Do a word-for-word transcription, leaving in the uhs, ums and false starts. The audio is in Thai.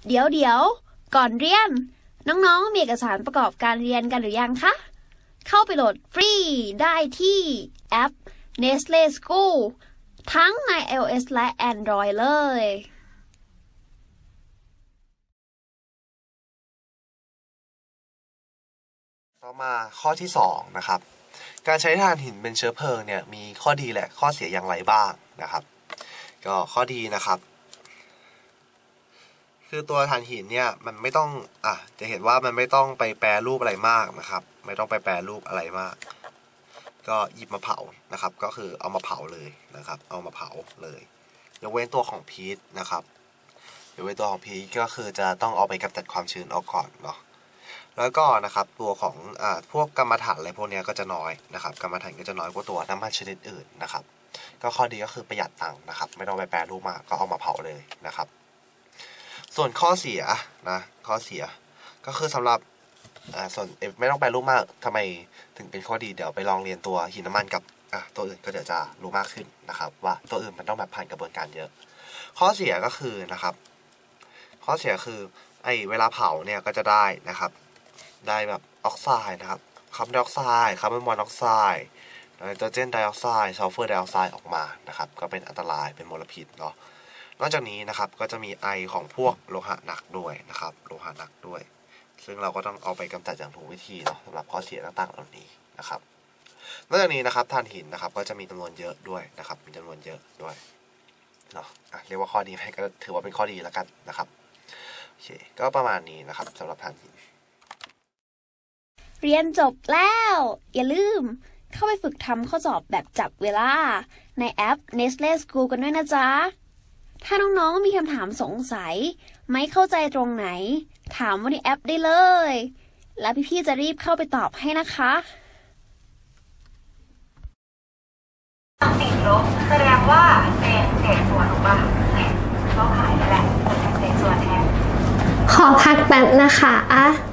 เดี๋ยวเดี๋ยวก่อนเรียนน้องๆมีเอกสารประกอบการเรียนกันหรือยังคะเข้าไปโหลดฟรีได้ที่แอป Nestle School ทั้งใน iOS และ Android เลยต่อมาข้อที่สองนะครับการใช้ถ่านหินเป็นเชื้อเพลิงเนี่ยมีข้อดีและข้อเสียอย่างไรบ้างนะครับก็ข้อดีนะครับคือตัวถ่านหินเนี่ยมันไม่ต้องอ่ะจะเห็นว่ามันไม่ต้องไปแปรรูปอะไรมากนะครับไม่ต้องไปแปรรูปอะไรมากก็หยิบมาเผานะครับก็คือเอามาเผาเลยนะครับเอามาเผาเลยยกเว้นตัวของพีชนะครับยกเว้นตัวของพีชก็คือจะต้องเอาไปกำจัดความชื้นออกก่อนเนาะแล้วก็นะครับตัวของอ่าพวกกรรมฐานอะไรพวกนี้ก็จะน้อยนะครับกรรมฐานก็จะน้อยกว่าตัวน้ำมันชนิดอื่นนะครับก็ข้อดีก็คือประหยัดตังค์นะครับไม่ต้องไปแปรรูปมากก็เอามาเผาเลยนะครับส่วนข้อเสียนะข้อเสียก็คือสำหรับอ่าส่วนไม่ต้องแปรรูปมากทำไมถึงเป็นข้อดีเดี๋ยวไปลองเรียนตัวหินน้ำมันกับอ่ะตัวอื่นก็เดี๋ยวจะรู้มากขึ้นนะครับว่าตัวอื่นมันต้องแบบผ่านกระบวนการเยอะข้อเสียก็คือนะครับข้อเสียคือไอเวลาเผาเนี่ยก็จะได้นะครับได้แบบออกไซด์นะครับคาร์บอนไดออกไซด์คาร์บอนมอนอกไซด์ไนโตรเจนไดออกไซด์ซัลเฟอร์ไดออกไซด์ออกมานะครับก็เป็นอันตรายเป็นมลพิษเนาะนอกจากนี้นะครับก็จะมีไอของพวกโลหะหนักด้วยนะครับโลหะหนักด้วยซึ่งเราก็ต้องเอาไปกำจัดอย่างถูกวิธีเนาะสำหรับข้อเสียต่างๆเหล่านี้นะครับนอกจากนี้นะครับถ่านหินนะครับก็จะมีจำนวนเยอะด้วยนะครับมีจำนวนเยอะด้วยเนาะอ่ะเรียกว่าข้อดีให้ก็ถือว่าเป็นข้อดีแล้วกันนะครับโอเคก็ประมาณนี้นะครับสำหรับถ่านหินเรียนจบแล้วอย่าลืมเข้าไปฝึกทำข้อสอบแบบจับเวลาในแอป Nestle School กันด้วยนะจ๊ะถ้าน้องๆมีคำถามสงสัยไม่เข้าใจตรงไหนถามว่าในแอปได้เลยแล้วพี่ๆจะรีบเข้าไปตอบให้นะคะติดลบแสดงว่าเป็นเศษส่วนถูกป่ะก็ขายนั่นแหละเป็นเศษส่วนแทนขอพักแป๊บนะคะ